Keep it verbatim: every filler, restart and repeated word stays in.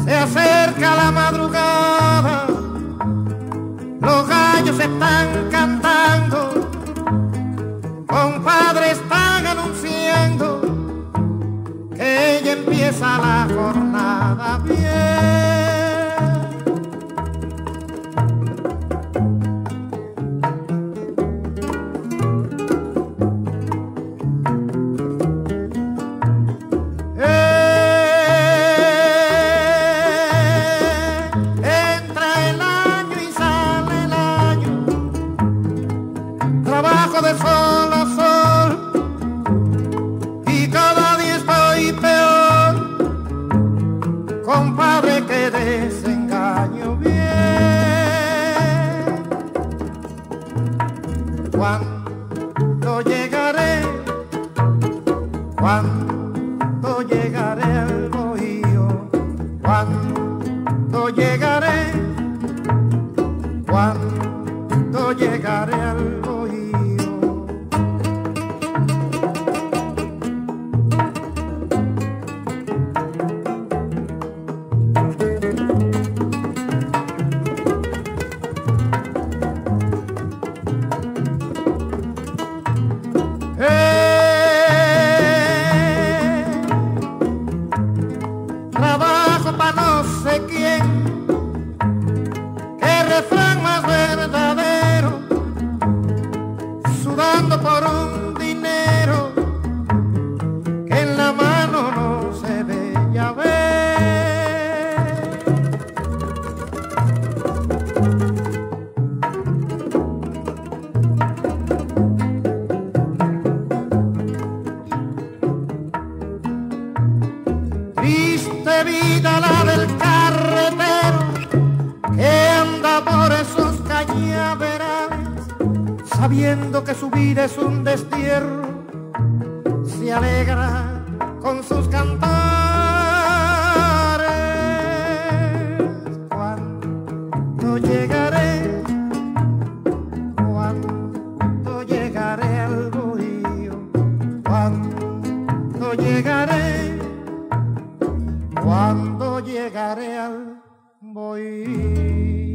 Se acerca la madrugada, los gallos están cantando, compadre, están anunciando que ella empieza la jornada bien. Trabajo de sol a sol y cada día estoy peor, compadre, que desengaño bien. ¿Cuándo llegaré? ¿Cuándo llegaré al bohío? ¿Cuándo llegaré? ¿Cuándo llegaré al bohío? Trabajo pa' no sé quién, qué refrán más verdadero, sudando por un dinero que en la mano no se ve, ya ve. Triste vida la del carretero que anda por esos cañaverales, sabiendo que su vida es un destierro, se alegra con sus cantares. ¿Cuándo llegaré? ¿Cuándo llegaré al bohío? ¿Cuándo llegaré? ¿Cuándo llegaré al bohío?